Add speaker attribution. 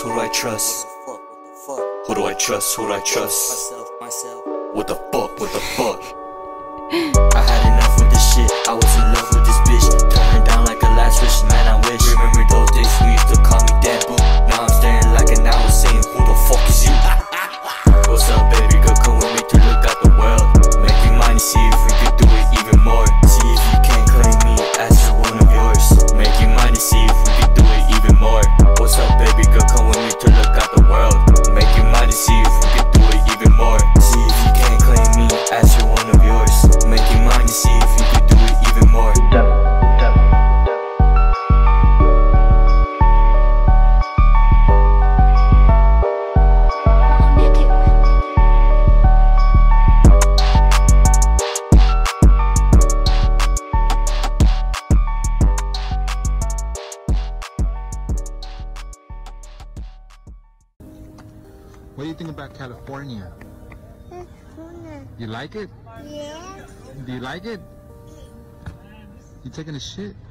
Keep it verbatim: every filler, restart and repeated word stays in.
Speaker 1: Who do I trust? Who do I trust? Who do I trust? What the fuck? What the fuck? I had enough with this shit. I was in love with this bitch. Turned her down like a last wish. Man, I wish. Remember those days when you used to call me dead boo. Now I'm staring like an owl saying, who the fuck is you? What's up, baby girl? Come with me to look at the world. Make me mine and see if we could do it even more. See if you can't claim me as just one of yours. Make you mine and see if we could do it even more. What's up, baby girl? Come with me to look at the world. Make you mine and see if we could do it even more. See if you can't claim me as just one of yours. Make you mine and see if you could do it even more.
Speaker 2: What do you think about California? You like it?
Speaker 3: Yeah.
Speaker 2: Do you like it? You taking a shit?